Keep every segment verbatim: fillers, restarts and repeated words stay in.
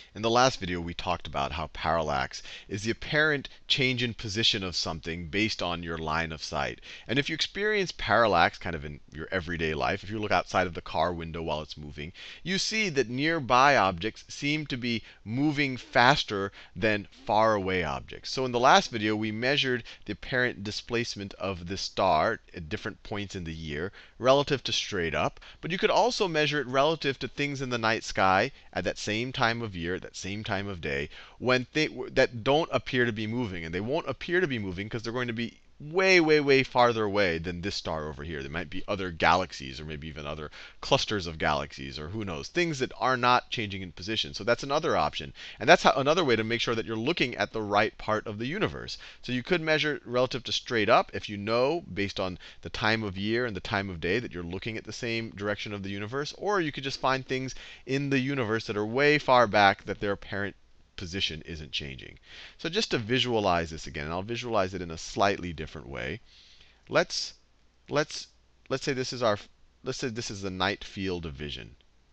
In the last video, we talked about how parallax is the apparent change in position of something based on your line of sight. And if you experience parallax kind of in your everyday life, if you look outside of the car window while it's moving, you see that nearby objects seem to be moving faster than far away objects. So in the last video, we measured the apparent displacement of the star at different points in the year relative to straight up. But you could also measure it relative to things in the night sky at that same time of year, that same time of day, when they, that don't appear to be moving. And they won't appear to be moving because they're going to be way, way, way farther away than this star over here. There might be other galaxies, or maybe even other clusters of galaxies, or who knows, things that are not changing in position. So that's another option. And that's how, another way to make sure that you're looking at the right part of the universe. So you could measure relative to straight up if you know, based on the time of year and the time of day, that you're looking at the same direction of the universe. Or you could just find things in the universe that are way far back that their apparent position isn't changing. So just to visualize this again, and I'll visualize it in a slightly different way. Let's let's let's say this is our let's say this is the night field of vision.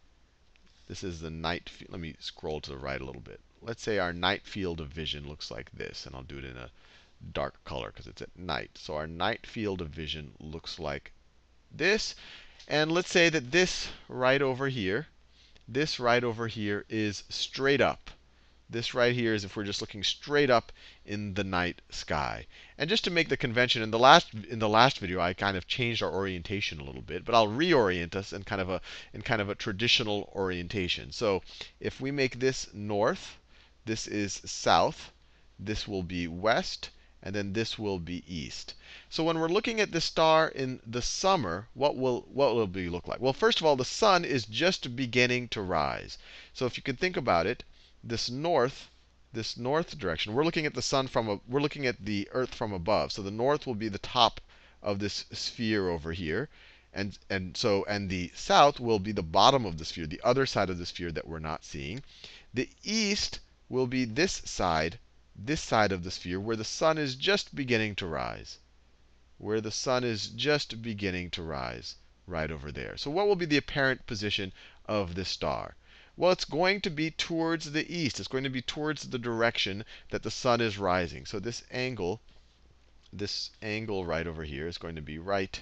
This is the night. Let me scroll to the right a little bit. Let's say our night field of vision looks like this, and I'll do it in a dark color because it's at night. So our night field of vision looks like this. And let's say that this right over here, this right over here is straight up. This right here is if we're just looking straight up in the night sky. And just to make the convention, in the last in the last video, I kind of changed our orientation a little bit, but I'll reorient us in kind of a in kind of a traditional orientation. So if we make this north, this is south, this will be west, and then this will be east. So when we're looking at the star in the summer, what will what will it look like? Well, first of all, the sun is just beginning to rise. So if you can think about it, this north, this north direction, we're looking at the sun from a, we're looking at the Earth from above. So the north will be the top of this sphere over here, and and so and the south will be the bottom of the sphere, the other side of the sphere that we're not seeing. The east will be this side, this side of the sphere where the sun is just beginning to rise, where the sun is just beginning to rise, right over there. So what will be the apparent position of this star? Well, it's going to be towards the east. It's going to be towards the direction that the sun is rising. So this angle, this angle right over here is going to be right,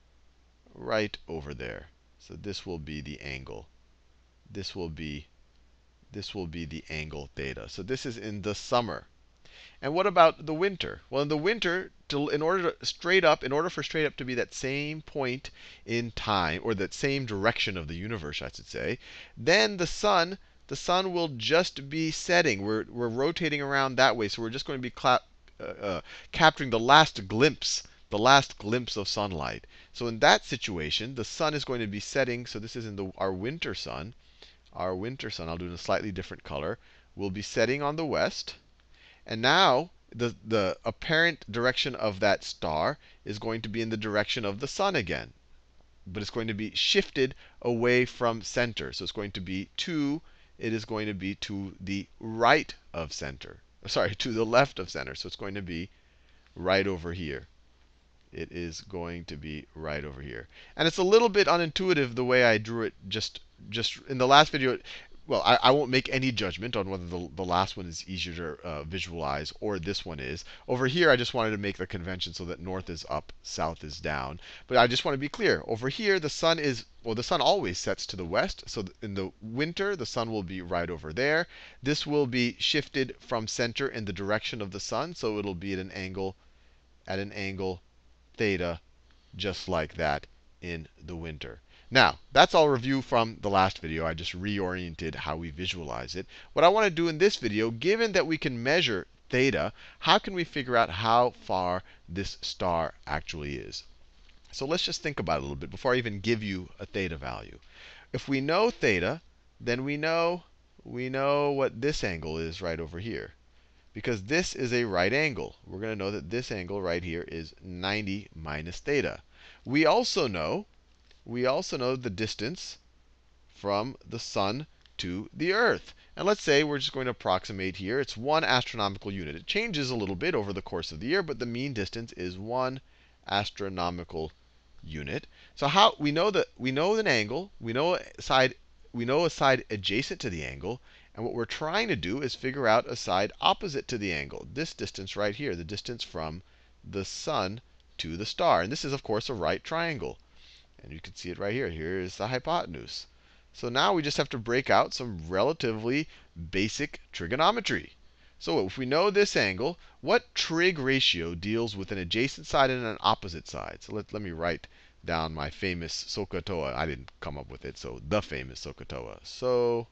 right over there. So this will be the angle. This will be, this will be the angle theta. So this is in the summer. And what about the winter? Well, in the winter, to, in order to straight up, in order for straight up to be that same point in time, or that same direction of the universe, I should say, then the sun, the sun will just be setting. We're we're rotating around that way, so we're just going to be clap, uh, uh, capturing the last glimpse, the last glimpse of sunlight. So in that situation, the sun is going to be setting. So this is in the our winter sun. Our winter sun, I'll do it in a slightly different color, will be setting on the west. And now the, the apparent direction of that star is going to be in the direction of the sun again. But it's going to be shifted away from center. So it's going to be to, it is going to be to the right of center. Sorry, to the left of center. So it's going to be right over here. It is going to be right over here. And it's a little bit unintuitive the way I drew it just, just in the last video. Well, I, I won't make any judgment on whether the, the last one is easier to uh, visualize or this one is. Over here, I just wanted to make the convention so that north is up, south is down. But I just want to be clear. Over here, the sun is, well, the sun always sets to the west. So in the winter, the sun will be right over there. This will be shifted from center in the direction of the sun. So it'll be at an angle, at an angle theta, just like that in the winter. Now, that's all review from the last video. I just reoriented how we visualize it. What I want to do in this video, given that we can measure theta, how can we figure out how far this star actually is? So let's just think about it a little bit before I even give you a theta value. If we know theta, then we know, we know what this angle is right over here. Because this is a right angle. We're going to know that this angle right here is ninety minus theta. We also know We also know the distance from the sun to the Earth. And let's say we're just going to approximate here. It's one astronomical unit. It changes a little bit over the course of the year, but the mean distance is one astronomical unit. So how we know that we know an angle, we know a side, we know a side adjacent to the angle, And what we're trying to do is figure out a side opposite to the angle. This distance right here, the distance from the sun to the star. And this is, of course, a right triangle. And you can see it right here. Here is the hypotenuse. So now we just have to break out some relatively basic trigonometry. So if we know this angle, what trig ratio deals with an adjacent side and an opposite side? So let, let me write down my famous SOHCAHTOA. I didn't come up with it, so the famous SOHCAHTOA.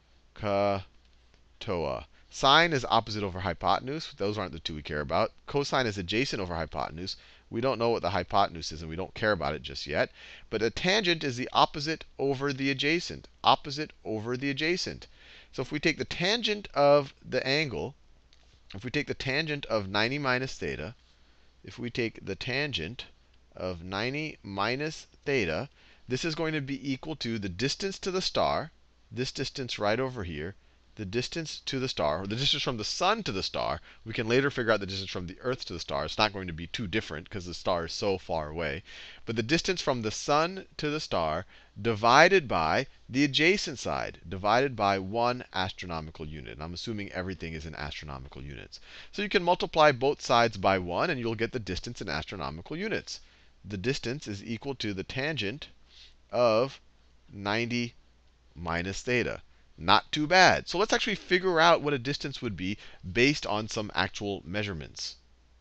SOHCAHTOA. Sine is opposite over hypotenuse. Those aren't the two we care about. Cosine is adjacent over hypotenuse. We don't know what the hypotenuse is, and we don't care about it just yet. But a tangent is the opposite over the adjacent. Opposite over the adjacent. So if we take the tangent of the angle, if we take the tangent of ninety minus theta, if we take the tangent of ninety minus theta, this is going to be equal to the distance to the star, this distance right over here, the distance to the star, or the distance from the sun to the star. We can later figure out the distance from the Earth to the star. It's not going to be too different because the star is so far away. But the distance from the sun to the star divided by the adjacent side, divided by one astronomical unit. And I'm assuming everything is in astronomical units. So you can multiply both sides by one, and you'll get the distance in astronomical units. The distance is equal to the tangent of ninety minus theta. Not too bad. So let's actually figure out what a distance would be based on some actual measurements.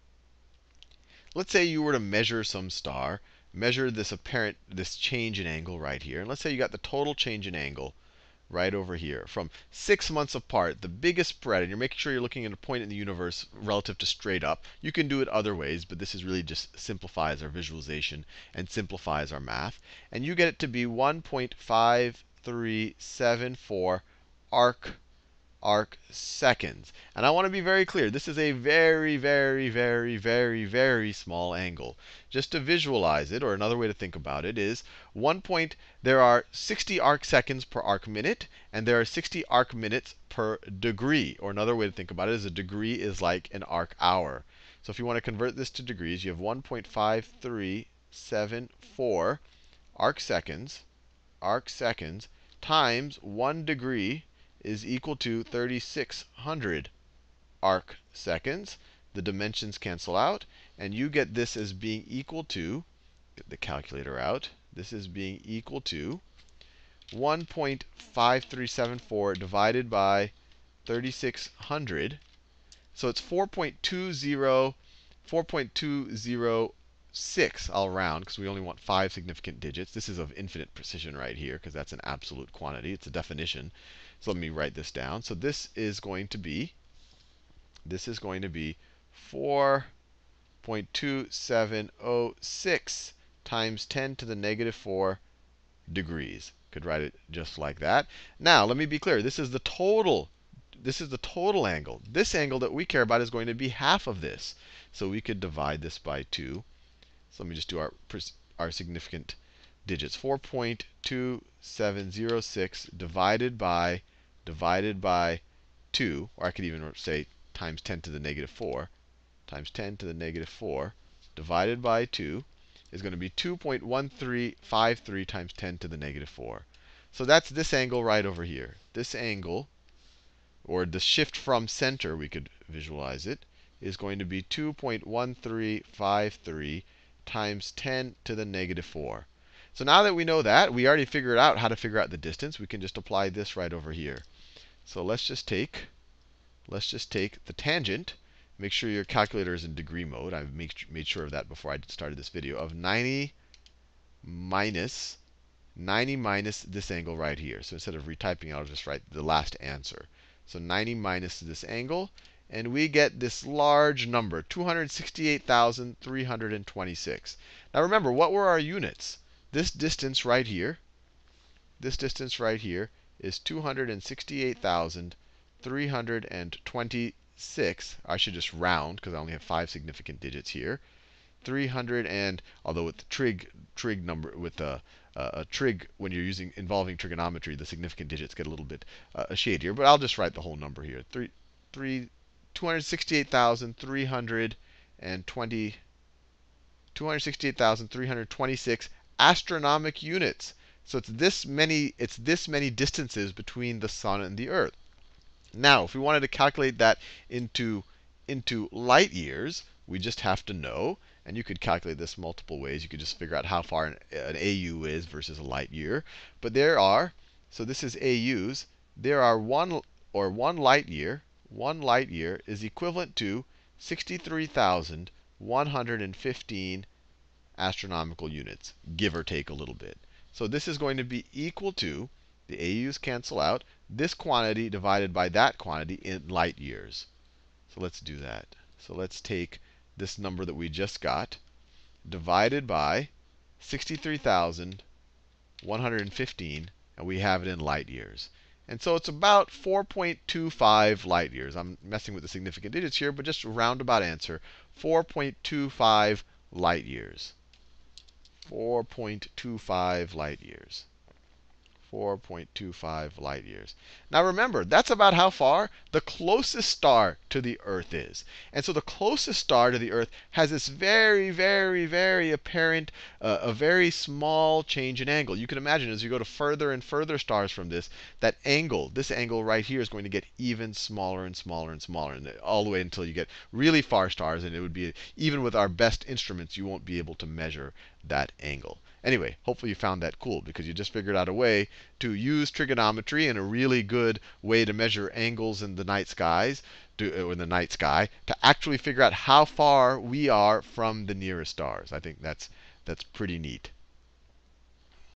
Let's say you were to measure some star, measure this apparent, this change in angle right here. And let's say you got the total change in angle right over here from six months apart, the biggest spread, and you're making sure you're looking at a point in the universe relative to straight up. You can do it other ways, but this is really just simplifies our visualization and simplifies our math. And you get it to be one point five three seven four arc arc seconds. And I want to be very clear. This is a very, very, very, very, very small angle. Just to visualize it, or another way to think about it is one point, there are sixty arc seconds per arc minute, and there are sixty arc minutes per degree. Or another way to think about it is a degree is like an arc hour. So if you want to convert this to degrees, you have one point five three seven four arc seconds, arc seconds times one degree is equal to thirty-six hundred arc seconds. The dimensions cancel out, and you get this as being equal to, get the calculator out, this is being equal to one point five three seven four divided by thirty-six hundred. So it's four point two zero, four point two zero six, I'll round because we only want five significant digits. This is of infinite precision right here because that's an absolute quantity. It's a definition. So let me write this down. So this is going to be, this is going to be four point two seven zero six times ten to the negative four degrees. Could write it just like that. Now, let me be clear. This is the total. This is the total angle. This angle that we care about is going to be half of this. So we could divide this by two. So let me just do our, our significant digits. four point two seven zero six divided by, divided by two, or I could even say times ten to the negative four, times ten to the negative four, divided by two, is going to be two point one three five three times ten to the negative four. So that's this angle right over here. This angle, or the shift from center, we could visualize it, is going to be two point one three five three times ten to the negative four. So now that we know that, we already figured out how to figure out the distance. We can just apply this right over here. So let's just take, let's just take the tangent. Make sure your calculator is in degree mode. I made sure of that before I started this video. Of ninety minus, ninety minus this angle right here. So instead of retyping, I'll just write the last answer. So ninety minus this angle, and we get this large number, two hundred sixty-eight thousand three hundred twenty-six. Now remember, what were our units? This distance right here, this distance right here is two hundred sixty-eight thousand three hundred twenty-six. I should just round because I only have five significant digits here. three hundred and, although with the trig, trig number, with a, uh, a trig, when you're using involving trigonometry, the significant digits get a little bit uh, shadier. But I'll just write the whole number here. Three, three, two hundred sixty-eight thousand three hundred twenty, two hundred sixty-eight thousand three hundred twenty-six astronomic units. So it's this many, it's this many distances between the sun and the Earth. Now, if we wanted to calculate that into, into light years, we just have to know, and you could calculate this multiple ways. You could just figure out how far an, an A U is versus a light year. But there are, so this is A Us, there are one, or one light year, one light year is equivalent to sixty-three thousand one hundred fifteen astronomical units, give or take a little bit. So this is going to be equal to, the A Us cancel out, this quantity divided by that quantity in light years. So let's do that. So let's take this number that we just got, divided by sixty-three thousand one hundred fifteen, and we have it in light years. And so it's about four point two five light years. I'm messing with the significant digits here, but just a roundabout answer, four point two five light years. four point two five light years. four point two five light years. Now remember, that's about how far the closest star to the Earth is. And so the closest star to the Earth has this very, very, very apparent, uh, a very small change in angle. You can imagine as you go to further and further stars from this, that angle, this angle right here is going to get even smaller and smaller and smaller, and all the way until you get really far stars. And it would be, even with our best instruments, you won't be able to measure that angle. Anyway, hopefully you found that cool, because you just figured out a way to use trigonometry in a really good way to measure angles in the night skies, to, in the night sky, to actually figure out how far we are from the nearest stars. I think that's that's pretty neat.